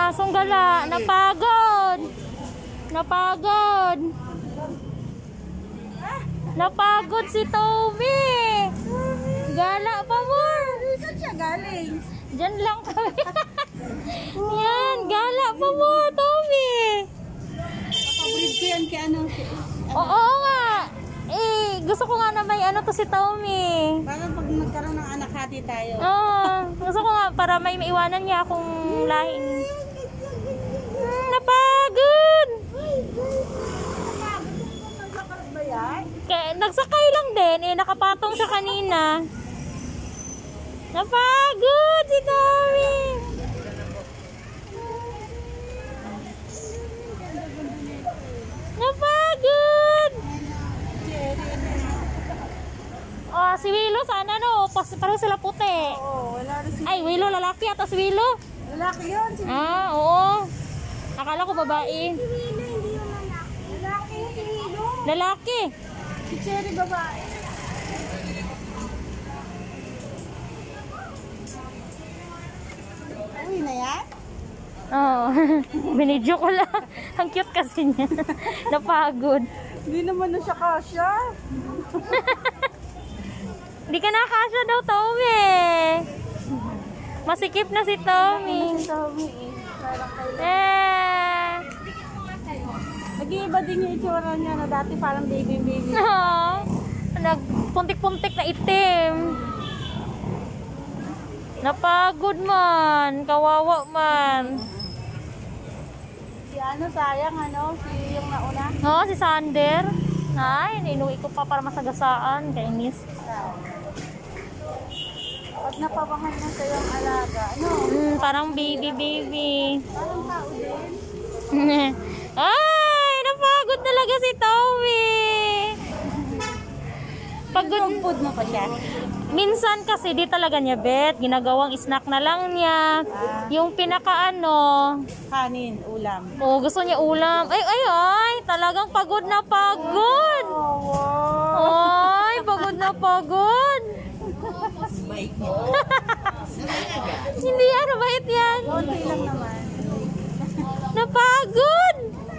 asong gala. Napagod. Napagod. Napagod si Tommy. Gala pa mo. Saan siya galing? Diyan lang kami. Yan, gala pa mo, Tommy. Paborito ko yan kay ano. Oo nga. Eh, gusto ko nga na may ano to si Tommy. Parang pag nagkaroon ng anak hati tayo. Oo, gusto ko nga para may maiwanan niya akong lahing. Napagod. Kaya, nagsakay lang din. Eh, nakapatong siya kanina. Napagod si Tommy. Napagod. Oh, si Willow sana no. Pareho sila puti. Oo, wala rin si... Ay, Willow lalaki at si Willow. Lalaki yun. Si Ah, oo. Akala ko babae. Willow, hindi yung lalaki. Lalaki yung si Willow. Lalaki. Si Cherry babae. Uy na yan? Oo. Binidyo ko lang. Ang cute kasi niya. Napagod. Hindi naman na siya kasya. Hindi ka nakasya daw, Tommy. Masikip na si Tommy. Tommy eh. Parang kailan. Eh. Nag-iiba din yung itsura niya na dati parang baby. No. Nagpuntik-puntik na itim. Napagod man. Kawawa man. Si ano, sayang ano, si yung nauna. Oo, si Sander. Ay, inuwi ko pa para masagasaan. Kainis. Pag napabangan mo sa yung alaga, ano? Parang baby. Parang tao din. Ay, napagod talaga si Tommy. Pagod. Food mo pa siya? Minsan kasi di talaga niya bet. Ginagawang snack na lang niya. Yung pinakaano. Kanin, ulam. Oh, gusto niya ulam. Ay. Talagang pagod na pagod. Oh, wow. Ay, pagod na pagod. Hindi ano, bait yan. Konti lang naman. Napagod.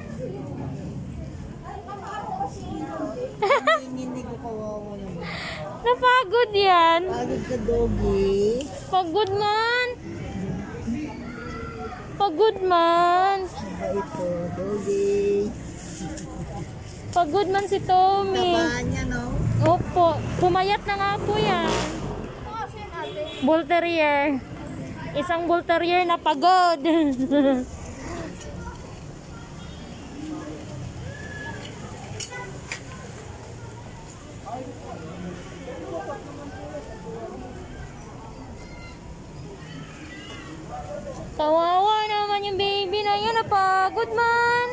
Hindi ko kawawa naman. Napagod yan. Pagod ka, doggy. Pagod man. Pagod man. Ba ito, doggy. Pagod man si Tommy. Tabahan niya, no? Opo. Pumayat na nga po yan. Bull Terrier. Isang Bull Terrier na pagod. Kawawa naman yung baby na yan. Napagod man.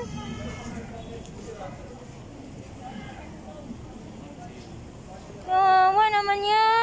Kawawa naman yan.